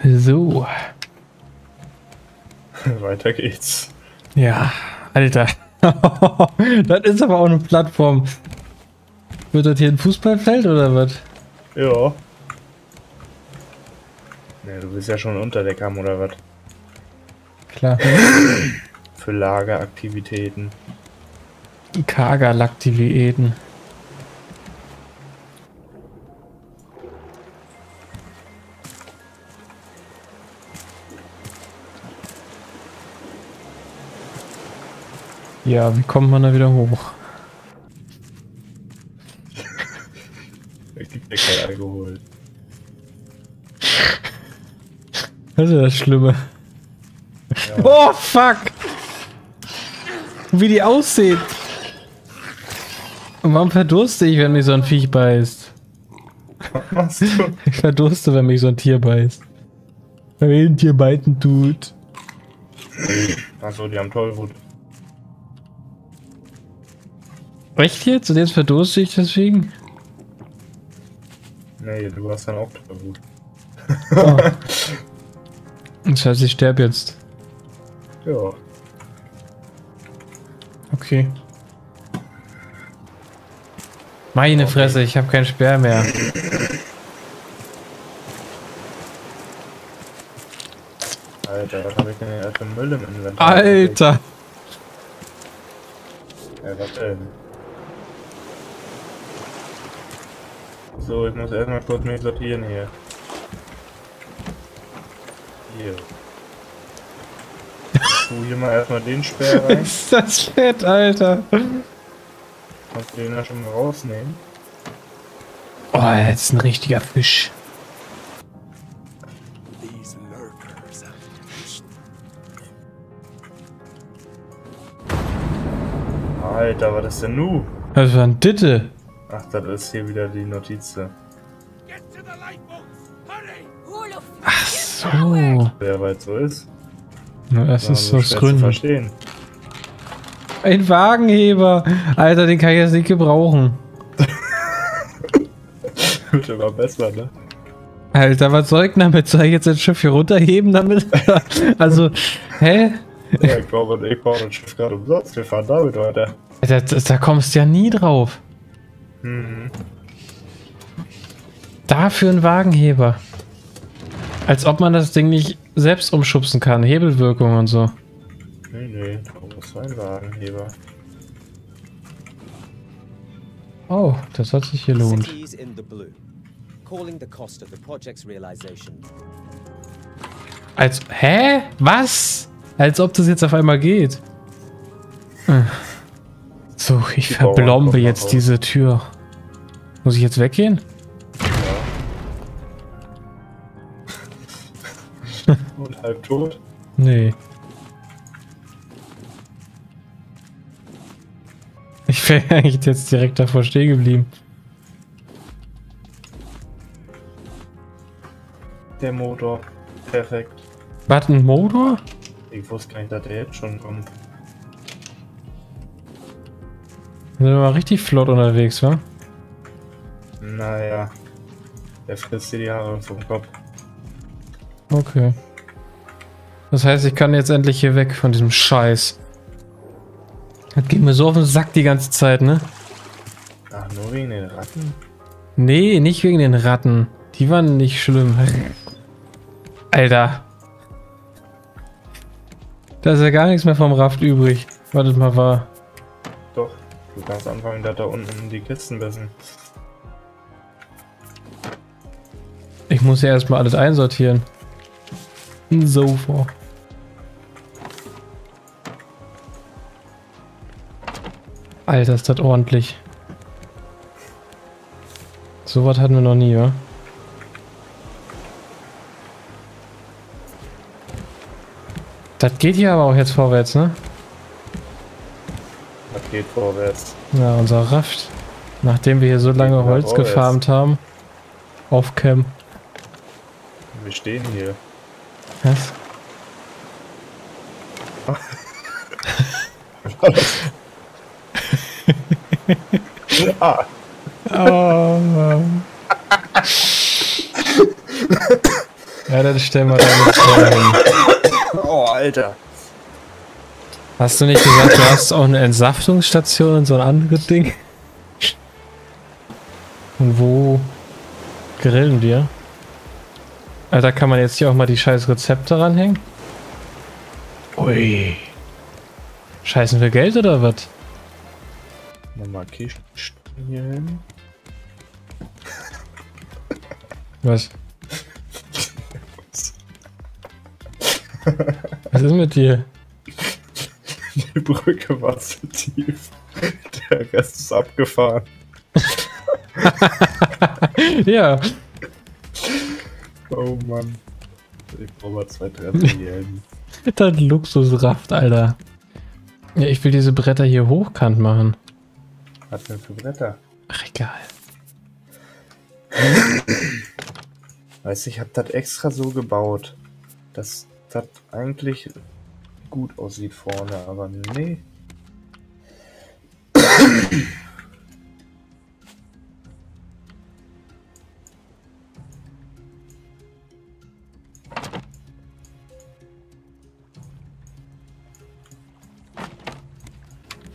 So. Weiter geht's. Ja, Alter. Das ist aber auch eine Plattform. Wird das hier ein Fußballfeld oder was? Ja. Ne, du willst ja schon Unterdeck haben oder was? Klar. Für Lageraktivitäten. Kagerlaktivitäten. Ja, wie kommt man da wieder hoch? Ich krieg dir kein Alkohol. Das ist das Schlimme. Ja. Oh, fuck! Wie die aussehen. Und warum verdurste ich, wenn mich so ein Viech beißt? Was machst du? Ich verdurste, wenn mich so ein Tier beißt. Wenn mich ein Tier beißen tut. Achso, die haben Tollwut. Echt jetzt? Und jetzt verdurste ich deswegen? Nee, du hast dann auch Tollwut. Oh. Das heißt, ich sterbe jetzt. Ja. Okay. Meine Okay. Fresse, ich habe keinen Speer mehr. Alter, was hab ich denn hier für Müll im Inventar? Alter! Ja, was denn? So, ich muss erstmal kurz mich sortieren hier. Hier. Tu hier mal erstmal den Speer rein. Ist das fett, Alter! Kannst du den da schon mal rausnehmen? Oh, das ist ein richtiger Fisch. Alter, was ist denn nu? Das war ein Ditte. Ach, das ist hier wieder die Notiz. Ach so. Wer weit so ist. Na, das ist so schwer zu Gründen. verstehen. Ein Wagenheber. Alter, den kann ich jetzt nicht gebrauchen. Wird immer besser, ne? Alter, was soll ich damit? Soll ich jetzt das Schiff hier runterheben damit? Also, hä? Ja, ich baue das Schiff gerade umsonst. Wir fahren damit weiter. Da kommst du ja nie drauf. Mhm. Dafür ein Wagenheber. Als ob man das Ding nicht selbst umschubsen kann. Hebelwirkung und so. Nee, das ist ein Wagenheber. Oh, das hat sich gelohnt. Cities in the blue. Calling the cost of the project's realization. Hä? Was? Als ob das jetzt auf einmal geht. So, ich Die Bauern verblombe kommen jetzt nach diese Tür. Muss ich jetzt weggehen? Und halb tot. Nee. Ich wäre eigentlich jetzt direkt davor stehen geblieben. Der Motor. Perfekt. Was, ein Motor? Ich wusste gar nicht, dass der jetzt schon kommt. Sind wir mal richtig flott unterwegs, wa? Naja. Der frisst dir die Haare vom Kopf. Okay. Das heißt, ich kann jetzt endlich hier weg von diesem Scheiß. Das geht mir so auf den Sack die ganze Zeit, ne? Ach, nur wegen den Ratten? Nee, nicht wegen den Ratten. Die waren nicht schlimm. Alter. Da ist ja gar nichts mehr vom Raft übrig. Wartet mal, war. Doch. Du kannst anfangen, da unten die Kisten messen. Ich muss ja erstmal alles einsortieren. Ein Sofa. Alter, ist das ordentlich. So was hatten wir noch nie, wa? Das geht hier aber auch jetzt vorwärts, ne? Das geht vorwärts. Ja, unser Raft. Nachdem wir hier so lange Geht Holz vorwärts. gefarmt haben. Auf Cam. Wir stehen hier. Was? Ah, Oh. Ja, dann stellen wir da nicht hin. Oh, Alter. Hast du nicht gesagt, du hast auch eine Entsaftungsstation und so ein anderes Ding? Und wo grillen wir? Alter, kann man jetzt hier auch mal die scheiß Rezepte ranhängen? Ui. Scheißen wir Geld oder was? Nochmal Kisten hier hin. Was? Was ist mit dir? Die Brücke war zu tief. Der Rest ist abgefahren. Ja. Oh Mann. Ich brauche mal 2 Treppen hier hin. Das Luxusraft, Alter. Ja, ich will diese Bretter hier hochkant machen. Was denn für Bretter? Ach, egal. Weißt du, ich habe das extra so gebaut, dass das eigentlich gut aussieht vorne, aber nee. So.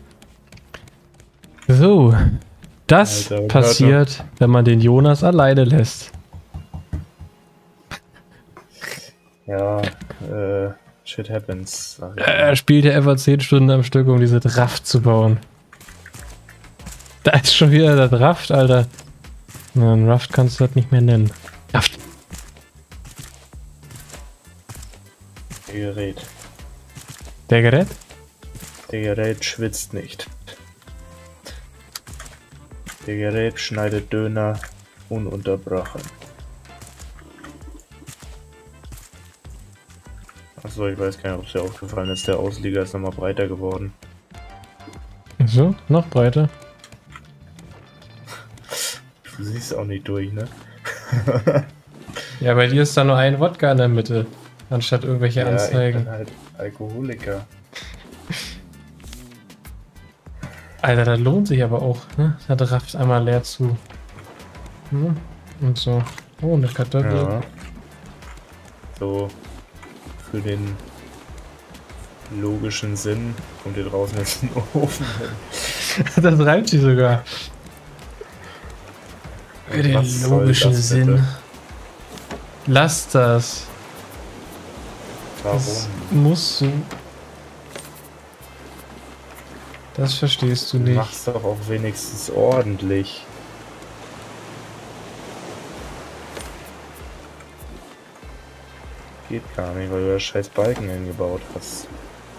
Das Alter, passiert, wenn man den Jonas alleine lässt. Ja, shit happens. Sag ich Er mal. spielt ja etwa 10 Stunden am Stück, um diese Raft zu bauen. Da ist schon wieder das Raft, Alter. Na, ein Raft kannst du das nicht mehr nennen. Raft. Der Gerät. Der Gerät? Der Gerät schwitzt nicht. Der Gerät schneidet Döner ununterbrochen. Achso, ich weiß gar nicht, ob es dir aufgefallen ist. Der Auslieger ist nochmal breiter geworden. So, noch breiter. Du siehst auch nicht durch, ne? Ja, bei dir ist da nur ein Wodka in der Mitte, anstatt irgendwelche Ja, ich Anzeigen. bin halt Alkoholiker. Alter, das lohnt sich aber auch, ne? Das rafft einmal leer zu. Hm? Und so. Oh, eine Kartoffel. Ja. So, für den logischen Sinn kommt hier draußen jetzt ein Ofen hin. Das reimt sich sogar. Für den Was soll logischen das Sinn. bitte? Lass das. Warum? Das musst du. Das verstehst du nicht. Mach's doch auch wenigstens ordentlich. Geht gar nicht, weil du da scheiß Balken hingebaut hast.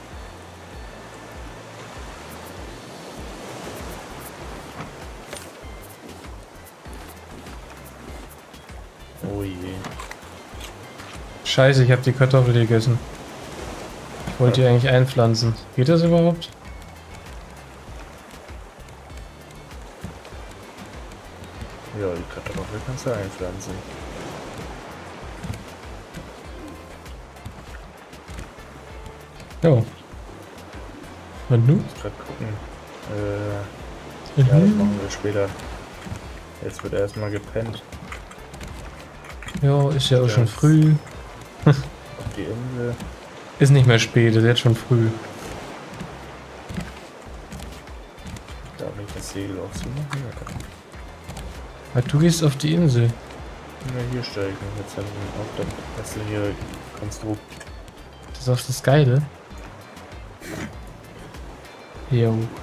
Oh je. Scheiße, ich habe die Kartoffel gegessen. Ich wollte die eigentlich einpflanzen. Geht das überhaupt? Ja, die Kartoffel kannst du einpflanzen. Jo. Und nu? Ich muss grad gucken. Ja, das machen wir später. Jetzt wird erstmal gepennt. Ja, ist ja auch Ja, schon es- früh. Auf die Insel. Ist nicht mehr spät, ist jetzt schon früh. Darf ich das Segel auch zumachen? Ja. Aber du gehst auf die Insel. Ja, hier steige ich mich jetzt hin. Auf das hast du hier Konstrukt. Das ist auch das Geile. Jo.